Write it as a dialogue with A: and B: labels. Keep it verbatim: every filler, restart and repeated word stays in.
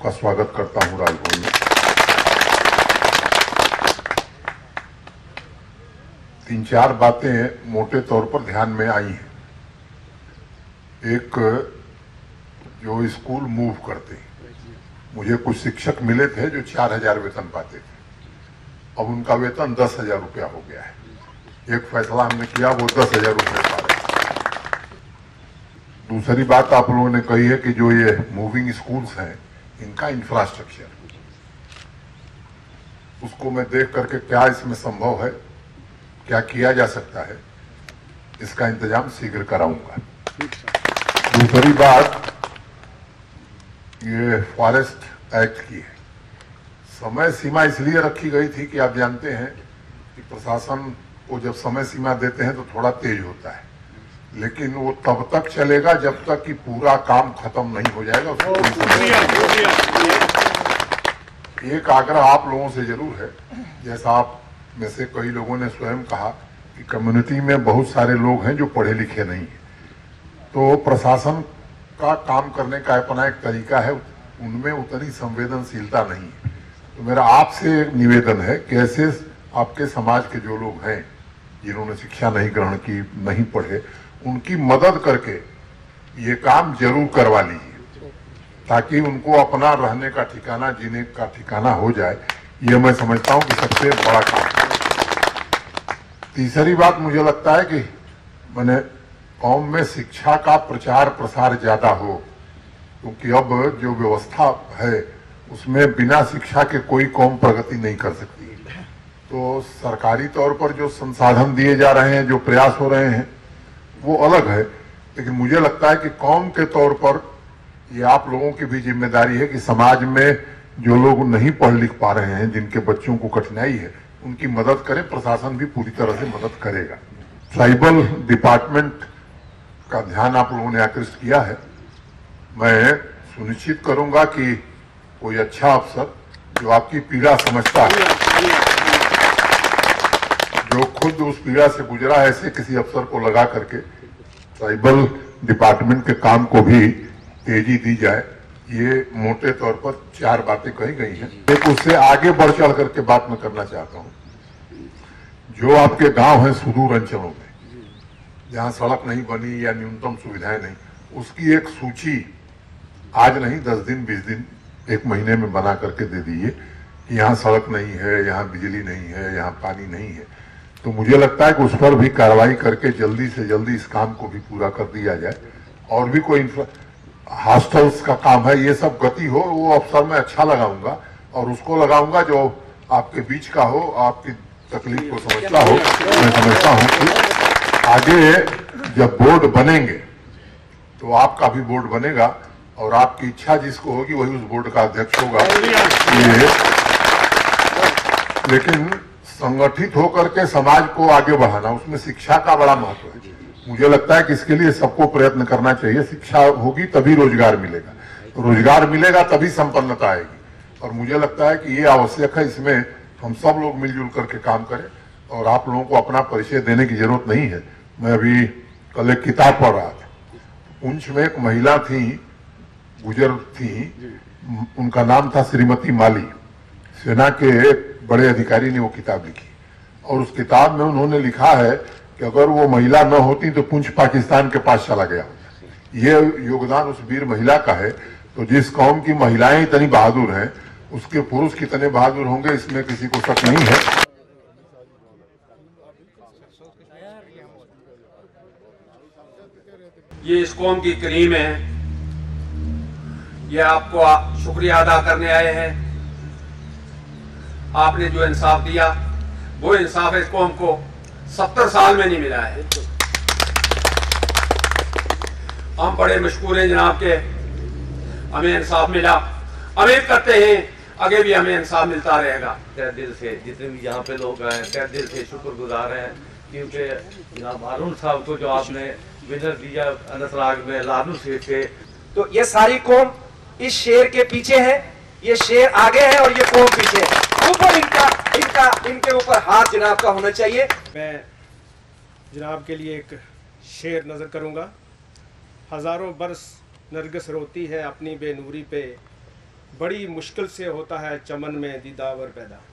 A: सबका स्वागत करता हूं राजभवन में। तीन चार बातें मोटे तौर पर ध्यान में आई हैं। एक, जो स्कूल मूव करते हैं, मुझे कुछ शिक्षक मिले थे जो चार हजार वेतन पाते थे, अब उनका वेतन दस हजार रुपया हो गया है। एक फैसला हमने किया, वो दस हजार रुपये पा रहे हैं। दूसरी बात आप लोगों ने कही है कि जो ये मूविंग स्कूल्स हैं, इनका इंफ्रास्ट्रक्चर, उसको मैं देख करके क्या इसमें संभव है, क्या किया जा सकता है, इसका इंतजाम शीघ्र कराऊंगा। दूसरी बात, ये फॉरेस्ट एक्ट की है। समय सीमा इसलिए रखी गई थी कि आप जानते हैं कि प्रशासन को जब समय सीमा देते हैं तो थोड़ा तेज होता है, लेकिन वो तब तक चलेगा जब तक कि पूरा काम खत्म नहीं हो जाएगा। एक आग्रह आप लोगों से जरूर है, जैसा आप में से कई लोगों ने स्वयं कहा कि कम्युनिटी में बहुत सारे लोग हैं जो पढ़े लिखे नहीं हैं, तो प्रशासन का काम करने का अपना एक तरीका है, उनमें उतनी संवेदनशीलता नहीं है। तो मेरा आपसे एक निवेदन है कि ऐसे आपके समाज के जो लोग हैं जिन्होंने शिक्षा नहीं ग्रहण की, नहीं पढ़े, उनकी मदद करके ये काम जरूर करवा लीजिए, ताकि उनको अपना रहने का ठिकाना, जीने का ठिकाना हो जाए। ये मैं समझता हूं कि सबसे बड़ा काम है। तीसरी बात, मुझे लगता है कि मैंने कौम में शिक्षा का प्रचार प्रसार ज्यादा हो, क्योंकि अब जो व्यवस्था है उसमें बिना शिक्षा के कोई कौम प्रगति नहीं कर सकती। तो सरकारी तौर पर जो संसाधन दिए जा रहे हैं, जो प्रयास हो रहे हैं, वो अलग है, लेकिन मुझे लगता है कि कौम के तौर पर ये आप लोगों की भी जिम्मेदारी है कि समाज में जो लोग नहीं पढ़ लिख पा रहे हैं, जिनके बच्चों को कठिनाई है, उनकी मदद करें। प्रशासन भी पूरी तरह से मदद करेगा। ट्राइबल डिपार्टमेंट का ध्यान आप लोगों ने आकृष्ट किया है। मैं सुनिश्चित करूंगा कि कोई अच्छा अफसर जो आपकी पीड़ा समझता है, जो खुद उस पीड़ा से गुजरा है, ऐसे किसी अफसर को लगा करके ट्राइबल डिपार्टमेंट के काम को भी तेजी दी जाए। ये मोटे तौर पर चार बातें कही गई हैं। एक, उससे आगे बढ़ चढ़ करके बात मैं करना चाहता हूं। जो आपके गांव हैं सुदूर अंचलों में, जहां सड़क नहीं बनी या न्यूनतम सुविधाएं नहीं, उसकी एक सूची आज नहीं, दस दिन, बीस दिन, एक महीने में बना करके दे दीजिए कि यहाँ सड़क नहीं है, यहाँ बिजली नहीं है, यहाँ पानी नहीं है। तो मुझे लगता है कि उस पर भी कार्रवाई करके जल्दी से जल्दी इस काम को भी पूरा कर दिया जाए। और भी कोई हॉस्टल्स का काम है, ये सब गति हो, वो अफसर मैं अच्छा लगाऊंगा, और उसको लगाऊंगा जो आपके बीच का हो, आपकी तकलीफ को समझता हो। मैं समझता हूं कि आगे जब बोर्ड बनेंगे तो आपका भी बोर्ड बनेगा, और आपकी इच्छा जिसको होगी वही उस बोर्ड का अध्यक्ष होगा। ये लेकिन संगठित होकर के समाज को आगे बढ़ाना, उसमें शिक्षा का बड़ा महत्व है। मुझे लगता है कि इसके लिए सबको प्रयत्न करना चाहिए। शिक्षा होगी तभी रोजगार मिलेगा, तो रोजगार मिलेगा तभी संपन्नता आएगी, और मुझे लगता है कि ये आवश्यक है। इसमें हम सब लोग मिलजुल करके काम करें, और आप लोगों को अपना परिचय देने की जरूरत नहीं है। मैं अभी कल एक किताब पढ़ रहा था, पुंछ में एक महिला थी, गुजर थी, उनका नाम था श्रीमती माली। सेना के बड़े अधिकारी ने वो किताब लिखी, और उस किताब में उन्होंने लिखा है कि अगर वो महिला न होती तो पुंछ पाकिस्तान के पास चला गया होता। ये योगदान उस वीर महिला का है। तो जिस कौम की महिलाएं इतनी बहादुर हैं, उसके पुरुष कितने बहादुर होंगे, इसमें किसी को शक नहीं है।
B: ये इस कौम की करीम है, ये आपको शुक्रिया अदा करने आए हैं। आपने जो इंसाफ दिया, वो इंसाफ इस कौम को सत्तर साल में नहीं मिला है। हम बड़े मशकूर हैं जनाब के, हमें इंसाफ मिला। उम्मीद करते हैं आगे भी हमें इंसाफ मिलता रहेगा।
C: तहे दिल से जितने भी यहाँ पे लोग आए, तहे दिल से शुक्रगुजार हैं, क्योंकि जनाब हारून साहब को जो आपने विनर दिया अनसराग में लालू से थे,
D: तो ये सारी कौम इस शेर के पीछे है, ये शेर आगे है और ये कौम पीछे है। ऊपर इनका इनका इनके ऊपर हाथ जनाब का होना चाहिए।
E: मैं जनाब के लिए एक शेर नज़र करूँगा। हज़ारों बरस नरगिस रोती है अपनी बेनूरी पे, बड़ी मुश्किल से होता है चमन में दीदावर पैदा।